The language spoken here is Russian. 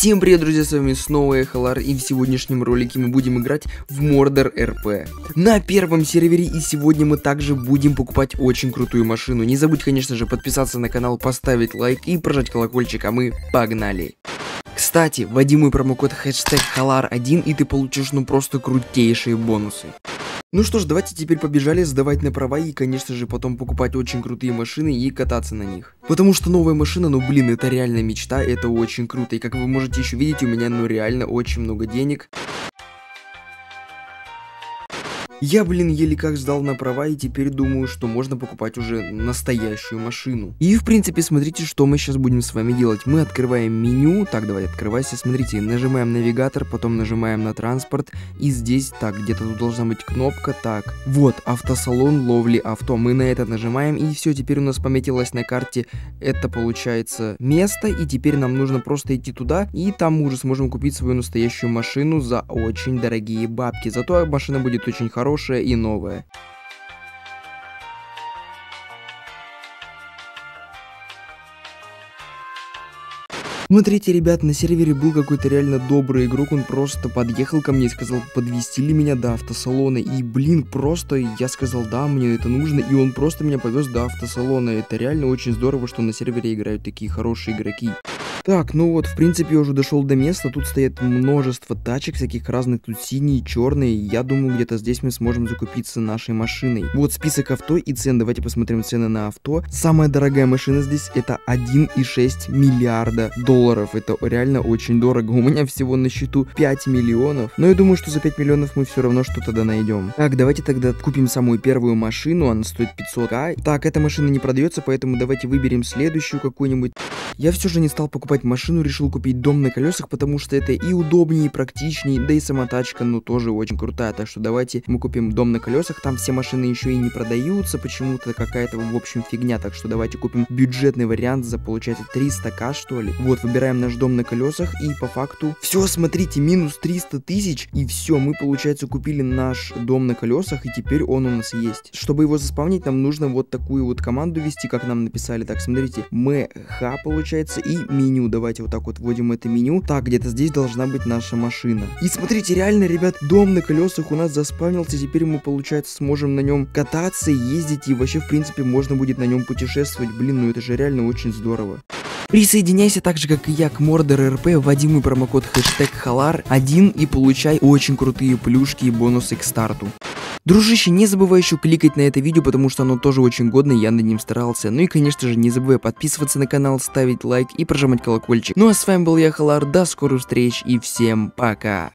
Всем привет, друзья, с вами снова я, Халар, и в сегодняшнем ролике мы будем играть в Murder RP на первом сервере, и сегодня мы также будем покупать очень крутую машину. Не забудь, конечно же, подписаться на канал, поставить лайк и прожать колокольчик, а мы погнали! Кстати, вводи мой промокод #Halar1 и ты получишь просто крутейшие бонусы. Ну что ж, давайте теперь побежали сдавать на права и, конечно же, потом покупать очень крутые машины и кататься на них. Потому что новая машина, блин, это реально мечта, это очень круто. И как вы можете еще видеть, у меня, реально очень много денег. Я, еле как сдал на права, и теперь думаю, что можно покупать уже настоящую машину. И, в принципе, смотрите, что мы сейчас будем с вами делать. Мы открываем меню. Так, давай, открывайся. Смотрите, нажимаем навигатор, потом нажимаем на транспорт. И здесь, так, где-то тут должна быть кнопка. Так, вот, автосалон ловли авто. Мы на это нажимаем, и все, теперь у нас пометилось на карте это, получается, место. И теперь нам нужно просто идти туда, и там мы уже сможем купить свою настоящую машину за очень дорогие бабки. Зато машина будет очень хорошая и новая. Смотрите, ребят, на сервере был какой-то реально добрый игрок, он просто подъехал ко мне и сказал, подвезти ли меня до автосалона, и, просто я сказал, да, мне это нужно, и он просто меня повез до автосалона. Это реально очень здорово, что на сервере играют такие хорошие игроки. Так, в принципе, я уже дошел до места, тут стоит множество тачек, всяких разных, тут синие, черные, я думаю, где-то здесь мы сможем закупиться нашей машиной. Вот список авто и цен, давайте посмотрим цены на авто. Самая дорогая машина здесь это 1,6 миллиарда долларов, это реально очень дорого, у меня всего на счету 5 миллионов, но я думаю, что за 5 миллионов мы все равно что-то да найдем. Так, давайте тогда купим самую первую машину, она стоит 500к. Так, эта машина не продается, поэтому давайте выберем следующую какую-нибудь. Я все же не стал покупать машину, решил купить дом на колесах, потому что это и удобнее, и практичнее, да и сама тачка, тоже очень крутая. Так что давайте мы купим дом на колесах, там все машины еще и не продаются, почему-то какая-то, в общем, фигня. Так что давайте купим бюджетный вариант за, получается, 300к, что ли. Вот, выбираем наш дом на колесах, и по факту, все, смотрите, минус 300 тысяч, и все, мы, получается, купили наш дом на колесах, и теперь он у нас есть. Чтобы его заспавнить, нам нужно вот такую вот команду ввести, как нам написали. Так, смотрите, МХ, получается, и меню. Давайте вот так вот вводим это меню. Так, где-то здесь должна быть наша машина. И смотрите, реально, ребят, дом на колесах у нас заспавнился. Теперь мы, получается, сможем на нем кататься, ездить, и вообще, в принципе, можно будет на нем путешествовать. Блин, это же реально очень здорово. Присоединяйся так же, как и я, к Murder RP, вводи мой промокод #Halar1 и получай очень крутые плюшки и бонусы к старту. Дружище, не забывай еще кликать на это видео, потому что оно тоже очень годное, я над ним старался. Ну и, конечно же, не забывай подписываться на канал, ставить лайк и прожимать колокольчик. Ну а с вами был я, Халар, до скорых встреч и всем пока!